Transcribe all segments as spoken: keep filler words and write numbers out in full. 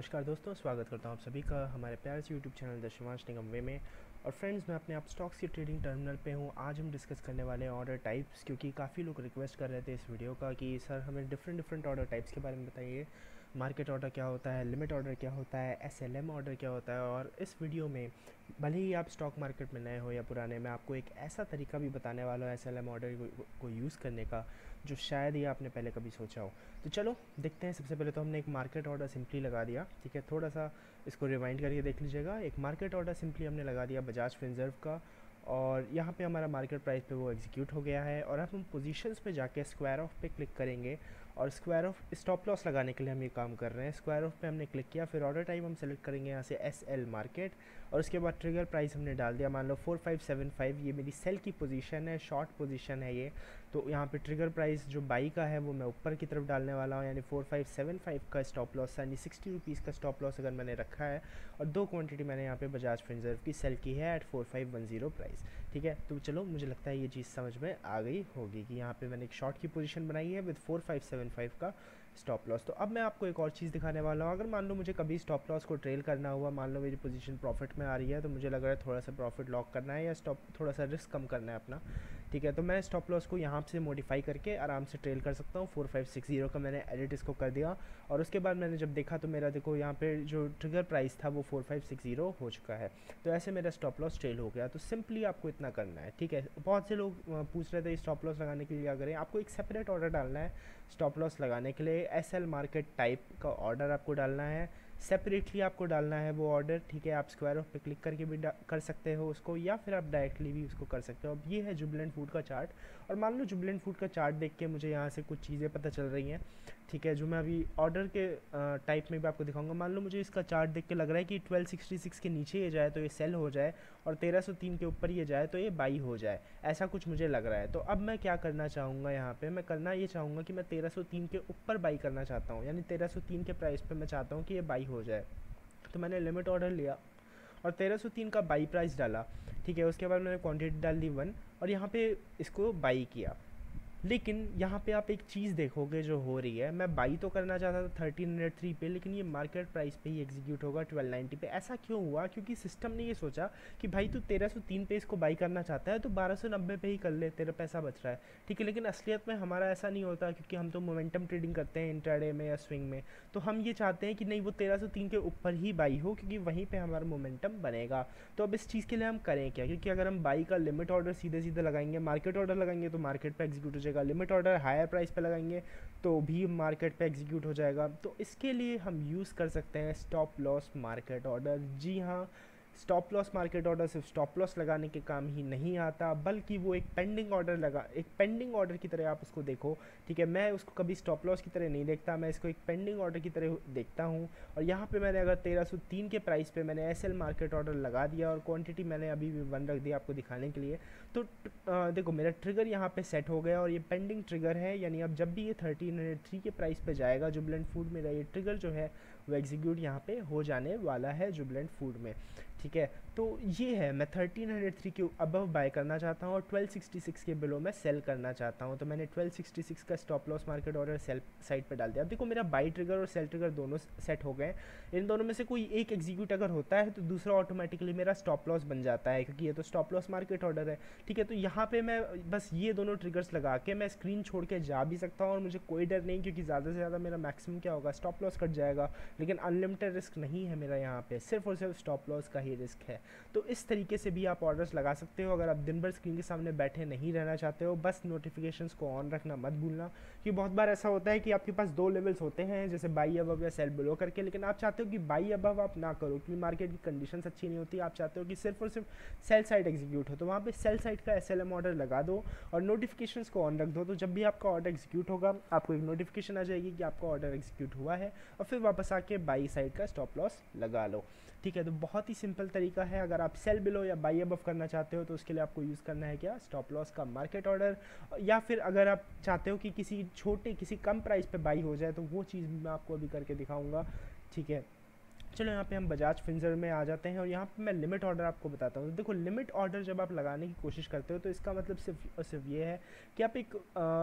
नमस्कार दोस्तों, स्वागत करता हूँ आप सभी का हमारे प्यारे से YouTube channel the Shivansh Nigam way में। और फ्रेंड्स, मैं अपने आप स्टॉक्स की ट्रेडिंग टर्मिनल पे हूँ। आज हम डिस्कस करने वाले हैं ऑर्डर टाइप्स, क्योंकि काफ़ी लोग रिक्वेस्ट कर रहे थे इस वीडियो का कि सर हमें डिफरेंट डिफरेंट ऑर्डर टाइप्स के बारे में बताइए। मार्केट ऑर्डर क्या होता है, लिमिट ऑर्डर क्या होता है, एस एल एम ऑर्डर क्या होता है। और इस वीडियो में भले ही आप स्टॉक मार्केट में नए हो या पुराने, मैं आपको एक ऐसा तरीका भी बताने वाला हूँ एस एल एम ऑर्डर को, को यूज़ करने का, जो शायद ही आपने पहले कभी सोचा हो। तो चलो देखते हैं। सबसे पहले तो हमने एक मार्केट ऑर्डर सिंपली लगा दिया, ठीक है। थोड़ा सा इसको रिवाइंड करके देख लीजिएगा। एक मार्केट ऑर्डर सिंपली हमने लगा दिया बजाज फिनसर्व का, और यहाँ पे हमारा मार्केट प्राइस पे वो एग्जीक्यूट हो गया है। और अब हम पोजीशंस पे जाके स्क्वायर ऑफ पे क्लिक करेंगे, और स्क्वायर ऑफ स्टॉप लॉस लगाने के लिए हम ये काम कर रहे हैं। स्क्वायर ऑफ पे हमने क्लिक किया, फिर ऑर्डर टाइप हम सेलेक्ट करेंगे यहाँ से एस एल मार्केट, और उसके बाद ट्रिगर प्राइस हमने डाल दिया, मान लो फोर फाइव सेवन फाइव। ये मेरी सेल की पोजीशन है, शॉर्ट पोजीशन है ये। तो यहाँ पे ट्रिगर प्राइस जो बाई का है वो मैं ऊपर की तरफ डालने वाला हूँ, यानी फोर फाइव सेवन फाइव का स्टॉप लॉस, यानी सिक्सटी रुपीज़ का स्टॉप लॉस अगर मैंने रखा है। और दो क्वांटिटी मैंने यहाँ पे बजाज फिनसर्व की सेल की है eight four five one zero price, ठीक है। तो चलो, मुझे लगता है ये चीज़ समझ में आ गई होगी कि यहाँ पे मैंने एक शॉर्ट की पोजीशन बनाई है with four five seven five का स्टॉप लॉस। तो अब मैं आपको एक और चीज़ दिखाने वाला हूँ। अगर मान लो मुझे कभी स्टॉप लॉस को ट्रेल करना हुआ, मान लो मेरी पोजीशन प्रॉफिट में आ रही है, तो मुझे लग रहा है थोड़ा सा प्रॉफिट लॉक करना है या स्टॉप थोड़ा सा रिस्क कम करना है अपना, ठीक है। तो मैं स्टॉप लॉस को यहाँ से मॉडिफाई करके आराम से ट्रेल कर सकता हूँ। फोर फाइव सिक्स जीरो का मैंने एडिट इसको कर दिया, और उसके बाद मैंने जब देखा तो मेरा देखो यहाँ पे जो ट्रिगर प्राइस था वो फोर फाइव सिक्स जीरो हो चुका है। तो ऐसे मेरा स्टॉप लॉस ट्रेल हो गया। तो सिंपली आपको इतना करना है, ठीक है। बहुत से लोग पूछ रहे थे स्टॉप लॉस लगाने के लिए क्या करें। आपको एक सेपरेट ऑर्डर डालना है स्टॉप लॉस लगाने के लिए। एस एल मार्केट टाइप का ऑर्डर आपको डालना है, सेपरेटली आपको डालना है वो ऑर्डर, ठीक है। आप स्क्वायर ऑफ पे क्लिक करके भी कर सकते हो उसको, या फिर आप डायरेक्टली भी उसको कर सकते हो। अब ये है जुबिलेंट फूड का चार्ट, और मान लो जुबिलेंट फूड का चार्ट देख के मुझे यहाँ से कुछ चीज़ें पता चल रही हैं, ठीक है, जो मैं अभी ऑर्डर के टाइप में भी आपको दिखाऊंगा। मान लो मुझे इसका चार्ट देख के लग रहा है कि ट्वेल्व सिक्सटी सिक्स के नीचे ये जाए तो ये सेल हो जाए, और तेरह सौ तीन के ऊपर ये जाए तो ये बाई हो जाए, ऐसा कुछ मुझे लग रहा है। तो अब मैं क्या करना चाहूँगा, यहाँ पे मैं करना ये चाहूँगा कि मैं तेरह सौ तीन के ऊपर बाई करना चाहता हूँ, यानी तेरह सौ तीन के प्राइस पे मैं चाहता हूँ कि ये बाई हो जाए। तो मैंने लिमिट ऑर्डर लिया और तेरह सौ तीन का बाई प्राइस डाला, ठीक है। उसके बाद मैंने क्वांटिटी डाल दी वन, और यहाँ पे इसको बाई किया। लेकिन यहाँ पे आप एक चीज़ देखोगे जो हो रही है, मैं बाई तो करना चाहता था थर्टीन हंड्रेड थ्री पे, लेकिन ये मार्केट प्राइस पे ही एग्जीक्यूट होगा ट्वेल्व नाइन्टी पे। ऐसा क्यों हुआ? क्योंकि सिस्टम ने ये सोचा कि भाई तू तेरह सौ तीन पे इसको बाई करना चाहता है तो बारह सौ नब्बे पे ही कर ले, तेरा पैसा बच रहा है, ठीक है। लेकिन असलियत में हमारा ऐसा नहीं होता, क्योंकि हम तो मोमेंटम ट्रेडिंग करते हैं इंट्राडे में या स्विंग में। तो हम ये चाहते हैं कि नहीं, वो तेरह सौ तीन के ऊपर ही बाई हो, क्योंकि वहीं पर हमारा मोमेंटम बनेगा। तो अब इस चीज़ के लिए हम करें क्या? क्योंकि अगर हम बाई का लिमिट ऑर्डर सीधे सीधे लगाएंगे, मार्केट ऑर्डर लगाएंगे तो मार्केट पर एग्जीक्यूट हो जाएगा, लिमिट ऑर्डर हायर प्राइस पे लगाएंगे तो भी मार्केट पे एग्जीक्यूट हो जाएगा। तो इसके लिए हम यूज़ कर सकते हैं स्टॉप लॉस मार्केट ऑर्डर। जी हाँ, स्टॉप लॉस मार्केट ऑर्डर सिर्फ स्टॉप लॉस लगाने के काम ही नहीं आता, बल्कि वो एक पेंडिंग ऑर्डर लगा एक पेंडिंग ऑर्डर की तरह आप उसको देखो, ठीक है। मैं उसको कभी स्टॉप लॉस की तरह नहीं देखता, मैं इसको एक पेंडिंग ऑर्डर की तरह देखता हूँ। और यहाँ पे मैंने अगर तेरह सौ तीन के प्राइस पे मैंने एस एल मार्केट ऑर्डर लगा दिया, और क्वांटिटी मैंने अभी भी वन रख दिया आपको दिखाने के लिए। तो आ, देखो मेरा ट्रिगर यहाँ पे सेट हो गया, और ये पेंडिंग ट्रिगर है, यानी अब जब भी ये थर्टीन हंड्रेड थ्री के प्राइस पे जाएगा जुबिलेंट फूड, मेरा ये ट्रिगर जो है वो एग्जीक्यूट यहाँ पे हो जाने वाला है जुबिलेंट फूड में, ठीक है। तो ये है, मैं थर्टीन हंड्रेड थ्री के अबव बाय करना चाहता हूँ और ट्वेल्व सिक्सटी सिक्स के बिलो मैं सेल करना चाहता हूँ। तो मैंने ट्वेल्व सिक्सटी सिक्स का stop loss market order sell side पे डाल दिया। अब देखो मेरा बाई ट्रिगर और सेल ट्रिगर दोनों सेट हो गए। इन दोनों में से कोई एक एग्जीक्यूट अगर होता है तो दूसरा ऑटोमेटिकली मेरा स्टॉप लॉस बन जाता है, क्योंकि ये तो स्टॉप लॉस मार्केट ऑर्डर है, ठीक है। तो यहाँ पे मैं बस ये दोनों ट्रिगर्स लगा के मैं स्क्रीन छोड़ के जा भी सकता हूँ, और मुझे कोई डर नहीं, क्योंकि ज़्यादा से ज़्यादा मेरा मैक्सिमम क्या होगा, स्टॉप लॉस कट जाएगा। लेकिन अनलिमिटेड रिस्क नहीं है मेरा, यहाँ पे सिर्फ और सिर्फ स्टॉप लॉस का ही रिस्क है। तो इस तरीके से भी आप ऑर्डर्स लगा सकते हो। अगर आप दिन भर स्क्रीन के सामने बैठे नहीं रहना चाहते हो, बस नोटिफिकेशंस को ऑन रखना मत भूलना, कि बहुत बार ऐसा होता है कि आपके पास दो लेवल्स होते हैं, जैसे बाई अबव या सेल बिलो करके, लेकिन आप चाहते हो कि बाई अबव आप ना करो, क्योंकि मार्केट की कंडीशंस अच्छी नहीं होती। आप चाहते हो कि सिर्फ और सिर्फ सेल साइड एग्जीक्यूट हो, तो वहाँ पे सेल साइड का एस एल एम ऑर्डर लगा दो और नोटिफिकेशंस को ऑन रख दो। तो जब भी आपका ऑर्डर एग्जीक्यूट होगा आपको एक नोटिफिकेशन आ जाएगी कि आपका ऑर्डर एग्जीक्यूट हुआ है, और फिर वापस आके बाई साइड का स्टॉप लॉस लगा लो, ठीक है। तो बहुत ही सिंपल तरीका है। अगर आप सेल बिलो या बाई अबव करना चाहते हो तो उसके लिए आपको यूज़ करना है क्या, स्टॉप लॉस का मार्केट ऑर्डर। या फिर अगर आप चाहते हो कि किसी छोटे किसी कम प्राइस पे बाई हो जाए, तो वो चीज़ मैं आपको अभी करके दिखाऊंगा, ठीक है। चलो यहाँ पे हम बजाज फिनसर्व में आ जाते हैं, और यहाँ पे मैं लिमिट ऑर्डर आपको बताता हूँ। देखो लिमिट ऑर्डर जब आप लगाने की कोशिश करते हो तो इसका मतलब सिर्फ और सिर्फ ये है कि आप एक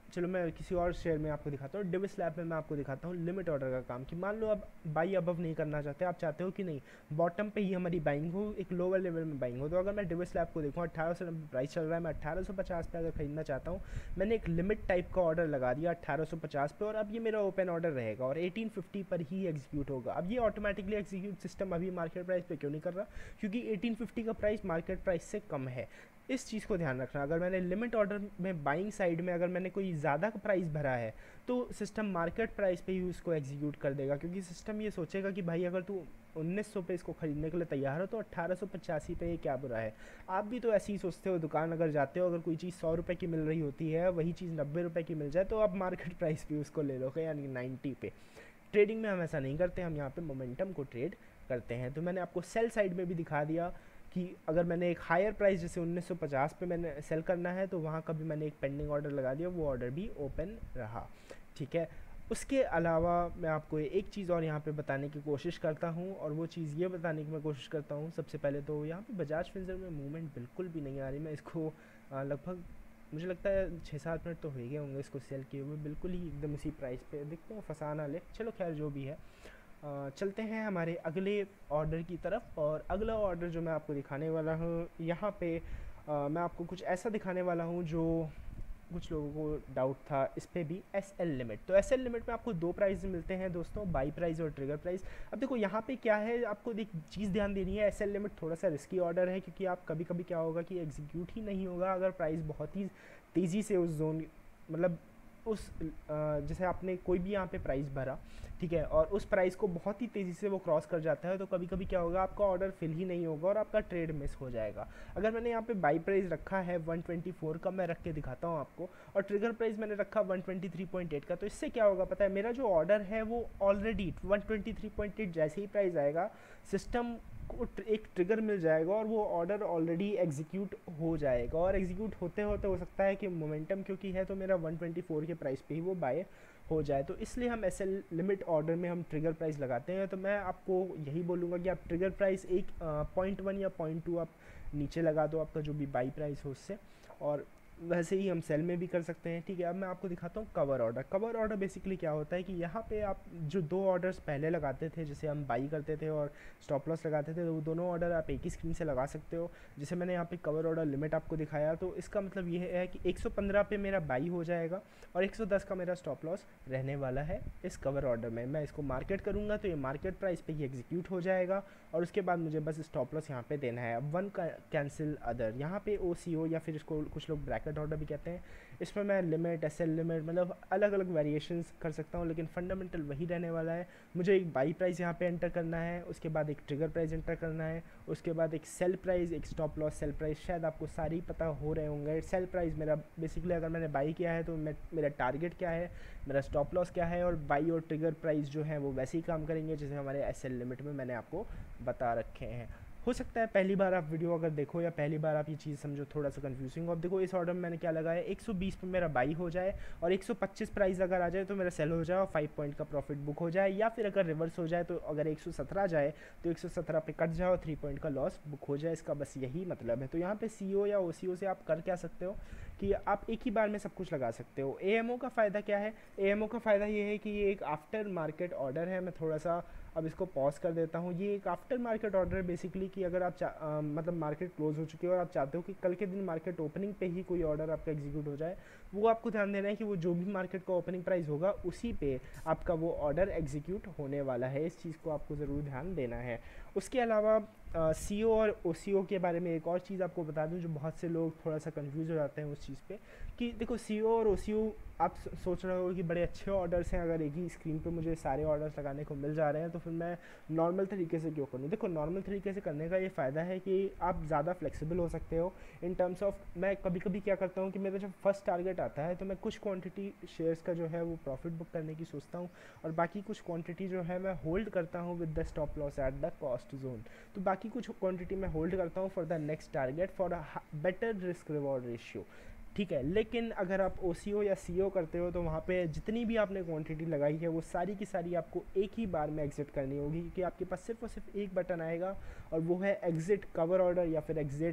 चलो मैं किसी और शेयर में आपको दिखाता हूँ, डिव स्लैब में मैं आपको दिखाता हूँ लिमिट ऑर्डर का काम, कि मान लो आप बाई अबव नहीं करना चाहते, आप चाहते हो कि नहीं बॉटम पे ही हमारी बाइंग हो, एक लोअर लेवल में बाइंग हो। तो अगर मैं डिव स्लैब को देखूँ अट्ठारह सौ नब्बे प्राइस चल रहा है, मैं अट्ठारह सौ पचास पे अगर खरीदना चाहता हूँ, मैंने एक लिमिट टाइप का ऑर्डर लगा दिया अट्ठारह सौ पचास पे, और अब ये मेरा ओपन ऑर्डर रहेगा और एटीन फिफ्टी पर ही एग्जीक्यूट होगा। अब ये ऑटोमेटिकली एग्जीक्यूट सिस्टम अभी मार्केट प्राइस पे क्यों नहीं कर रहा, क्योंकि एटीन फिफ्टी का प्राइस मार्केट प्राइस से कम है। इस चीज़ को ध्यान रखना, अगर मैंने लिमिट ऑर्डर में बाइंग साइड में अगर मैंने कोई ज़्यादा का प्राइस भरा है तो सिस्टम मार्केट प्राइस पे ही उसको एग्जीक्यूट कर देगा, क्योंकि सिस्टम ये सोचेगा कि भाई अगर तू उन्नीस सौ पे इसको ख़रीदने के लिए तैयार हो तो अट्ठारह सौ पचासी पे ये क्या बुरा है। आप भी तो ऐसे ही सोचते हो, दुकान अगर जाते हो, अगर कोई चीज़ सौ रुपये की मिल रही होती है, वही चीज़ नब्बे रुपये की मिल जाए तो आप मार्केट प्राइस भी उसको ले लोगे, यानी नाइन्टी पे। ट्रेडिंग में हम ऐसा नहीं करते, हम यहाँ पे मोमेंटम को ट्रेड करते हैं। तो मैंने आपको सेल साइड में भी दिखा दिया कि अगर मैंने एक हायर प्राइस जैसे उन्नीस सौ पचास पे मैंने सेल करना है तो वहाँ का भी मैंने एक पेंडिंग ऑर्डर लगा दिया, वो ऑर्डर भी ओपन रहा, ठीक है। उसके अलावा मैं आपको एक चीज़ और यहाँ पे बताने की कोशिश करता हूँ, और वो चीज़ ये बताने की मैं कोशिश करता हूँ सबसे पहले तो यहाँ पे बजाज फिंसर में मूवमेंट बिल्कुल भी नहीं आ रही। मैं इसको लगभग मुझे लगता है छः सात मिनट तो हो गए होंगे इसको सेल किए हुए, बिल्कुल ही एकदम उसी प्राइस पे देखते हैं, फसाना ले। चलो खैर जो भी है, आ, चलते हैं हमारे अगले ऑर्डर की तरफ। और अगला ऑर्डर जो मैं आपको दिखाने वाला हूँ यहाँ पे आ, मैं आपको कुछ ऐसा दिखाने वाला हूँ जो कुछ लोगों को डाउट था इस पर भी, एस एल लिमिट। तो एस एल लिमिट में आपको दो प्राइस मिलते हैं दोस्तों, बाई प्राइस और ट्रिगर प्राइस। अब देखो यहाँ पे क्या है, आपको एक चीज़ ध्यान देनी है, एस एल लिमिट थोड़ा सा रिस्की ऑर्डर है, क्योंकि आप कभी कभी क्या होगा कि एग्जीक्यूट ही नहीं होगा अगर प्राइस बहुत ही तेज़ी से उस जोन, मतलब उस जैसे आपने कोई भी यहाँ पे प्राइस भरा, ठीक है, और उस प्राइस को बहुत ही तेज़ी से वो क्रॉस कर जाता है, तो कभी कभी क्या होगा, आपका ऑर्डर फिल ही नहीं होगा और आपका ट्रेड मिस हो जाएगा। अगर मैंने यहाँ पे बाई प्राइस रखा है वन ट्वेंटी फोर का, मैं रख के दिखाता हूँ आपको, और ट्रिगर प्राइस मैंने रखा one twenty three point eight का, तो इससे क्या होगा पता है, मेरा जो ऑर्डर है वो already one twenty three point eight जैसे ही प्राइस आएगा, सिस्टम को एक ट्रिगर मिल जाएगा और वो ऑर्डर ऑलरेडी एग्जीक्यूट हो जाएगा। और एग्जीक्यूट होते होते हो सकता है कि मोमेंटम क्योंकि है तो मेरा वन ट्वेंटी फोर के प्राइस पे ही वो बाय हो जाए, तो इसलिए हम एस एल लिमिट ऑर्डर में हम ट्रिगर प्राइस लगाते हैं। तो मैं आपको यही बोलूँगा कि आप ट्रिगर प्राइस एक पॉइंट वन या पॉइंट टू आप नीचे लगा दो, आपका जो भी बाई प्राइस हो उससे, और वैसे ही हम सेल में भी कर सकते हैं, ठीक है। अब मैं आपको दिखाता हूँ cover order. Cover order basically क्या होता है कि यहाँ पे आप जो दो ऑर्डर्स पहले लगाते थे, जैसे हम बाई करते थे और स्टॉप लॉस लगाते थे, तो वो दोनों ऑर्डर आप एक ही स्क्रीन से लगा सकते हो। जैसे मैंने यहाँ पे कवर ऑर्डर लिमिट आपको दिखाया, तो इसका मतलब ये है कि एक सौ पंद्रह पे मेरा बाई हो जाएगा और एक सौ दस का मेरा स्टॉप लॉस रहने वाला है इस कवर ऑर्डर में। मैं इसको मार्केट करूँगा तो ये मार्केट प्राइस पे ही एग्जीक्यूट हो जाएगा, और उसके बाद मुझे बस स्टॉप लॉस यहाँ पे देना है। अब वन कैंसिल अदर, यहाँ पे ओ सी ओ या फिर इसको कुछ लोग ब्रैकेट ऑर्डर भी कहते हैं, इसमें मैं लिमिट, एस एल लिमिट, मतलब अलग अलग वेरिएशंस कर सकता हूँ, लेकिन फंडामेंटल वही रहने वाला है। मुझे एक बाई प्राइस यहाँ पे एंटर करना है, उसके बाद एक ट्रिगर प्राइस एंटर करना है, उसके बाद एक सेल प्राइस, एक स्टॉप लॉस सेल प्राइस। शायद आपको सारी पता हो रहे होंगे। सेल प्राइस मेरा बेसिकली अगर मैंने बाई किया है तो मैं मेरा टारगेट क्या है, मेरा स्टॉप लॉस क्या है, और बाई और ट्रिगर प्राइस जो है वो वैसे ही काम करेंगे जैसे हमारे एस एल लिमिट में मैंने आपको बता रखे हैं। हो सकता है पहली बार आप वीडियो अगर देखो या पहली बार आप ये चीज़ समझो थोड़ा सा कंफ्यूजिंग हो। अब देखो इस ऑर्डर में मैंने क्या लगाया, एक सौ बीस पे मेरा बाई हो जाए और एक सौ पच्चीस प्राइस अगर आ जाए तो मेरा सेल हो जाए और फाइव पॉइंट का प्रॉफिट बुक हो जाए, या फिर अगर रिवर्स हो जाए तो अगर एक सौ सत्रह जाए तो एक सौ सत्रह पे कट जाए और थ्री पॉइंट का लॉस बुक हो जाए। इसका बस यही मतलब है। तो यहाँ पे सी ओ या ओ सी ओ से आप कर क्या सकते हो कि आप एक ही बार में सब कुछ लगा सकते हो। ए एम ओ का फ़ायदा क्या है, ए एम ओ का फ़ायदा ये है कि ये एक आफ्टर मार्केट ऑर्डर है। मैं थोड़ा सा अब इसको पॉज कर देता हूँ। ये एक आफ्टर मार्केट ऑर्डर है बेसिकली कि अगर आप आ, मतलब मार्केट क्लोज हो चुकी है और आप चाहते हो कि कल के दिन मार्केट ओपनिंग पे ही कोई ऑर्डर आपका एग्जीक्यूट हो जाए, वो आपको ध्यान देना है कि वो जो भी मार्केट का ओपनिंग प्राइस होगा उसी पे आपका वो ऑर्डर एग्जीक्यूट होने वाला है। इस चीज़ को आपको ज़रूर ध्यान देना है। उसके अलावा सी ओ और ओ सी ओ के बारे में एक और चीज़ आपको बता दूं जो बहुत से लोग थोड़ा सा कंफ्यूज हो जाते हैं उस चीज़ पे, कि देखो सी ओ और ओ सी ओ आप सोच रहे हो कि बड़े अच्छे ऑर्डर्स हैं, अगर एक ही स्क्रीन पे मुझे सारे ऑर्डर्स लगाने को मिल जा रहे हैं तो फिर मैं नॉर्मल तरीके से क्यों करूँ। देखो नॉर्मल तरीके से करने का ये फ़ायदा है कि आप ज़्यादा फ्लेक्सिबल हो सकते हो इन टर्म्स ऑफ, मैं कभी कभी क्या करता हूँ कि मेरा जब फर्स्ट टारगेट आता है तो मैं कुछ क्वांटिटी शेयर्स का जो है वो प्रॉफिट बुक करने की सोचता हूँ, और बाकी कुछ क्वांटिटी जो है मैं होल्ड करता हूँ with the stop loss at the cost zone. तो बाकी कुछ क्वांटिटी मैं होल्ड करता हूँ for the next target for a better risk reward ratio, ठीक है। लेकिन अगर आप ओ सी ओ या सी ओ करते हो तो वहाँ पे जितनी भी आपने क्वांटिटी लगाई है वो सारी की सारी आपको एक ही बार में एग्जिट करनी होगी, क्योंकि आपके पास सिर्फ और सिर्फ एक बटन आएगा और वो है एग्जिट कवर ऑर्डर या फिर exit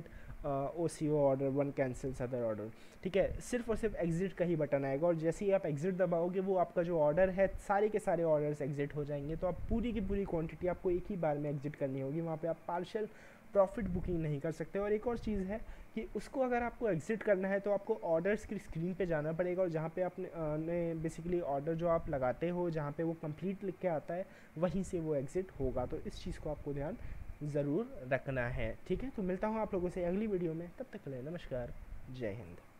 O C O order, one cancels other order, ठीक है। सिर्फ और सिर्फ एग्जिट का ही बटन आएगा और जैसे ही आप एग्जिट दबाओगे वो आपका जो ऑर्डर है सारे के सारे ऑर्डर्स एग्जिट हो जाएंगे। तो आप पूरी की पूरी क्वांटिटी आपको एक ही बार में एग्जिट करनी होगी, वहाँ पे आप पार्शियल प्रॉफिट बुकिंग नहीं कर सकते। और एक और चीज़ है कि उसको अगर आपको एग्जिट करना है तो आपको ऑर्डर्स की स्क्रीन पे जाना पड़ेगा और जहाँ पे आपने बेसिकली ऑर्डर जो आप लगाते हो जहाँ पे वो कंप्लीट लिख के आता है वहीं से वो एग्जिट होगा। तो इस चीज़ को आपको ध्यान ज़रूर रखना है, ठीक है। तो मिलता हूँ आप लोगों से अगली वीडियो में, तब तक के लिए नमस्कार, जय हिंद।